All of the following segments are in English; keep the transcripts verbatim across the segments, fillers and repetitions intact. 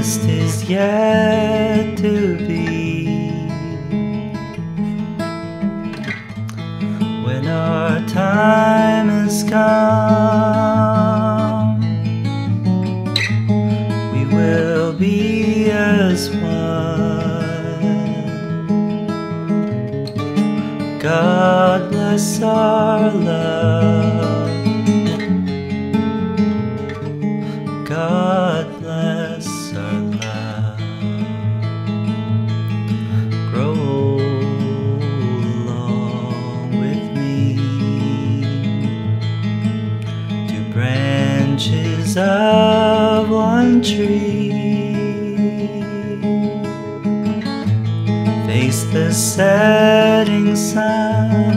best is yet to be. When our time has come, we will be as one. God bless our love. God bless our love. Grow along with me, two branches of one tree, face the setting sun.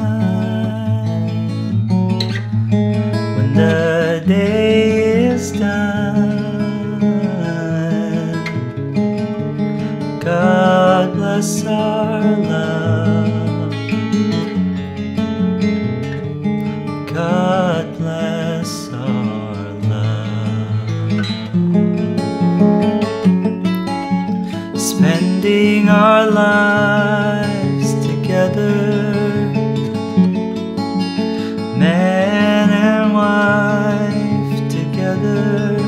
When the day is done, God bless our love. God bless our love. Spending our lives together, man and wife together,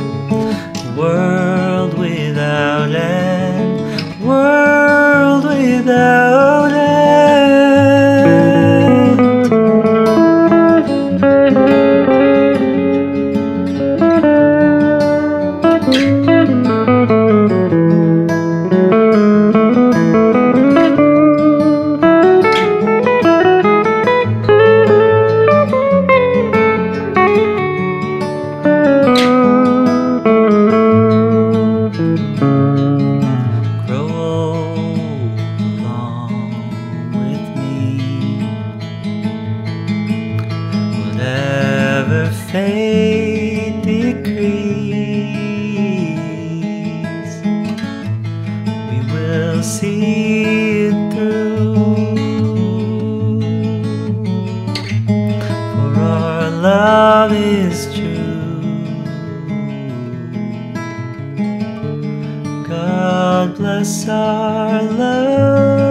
world without end, world without end. Whatever fate decrees, we will see it through. For our love is true. God bless our love.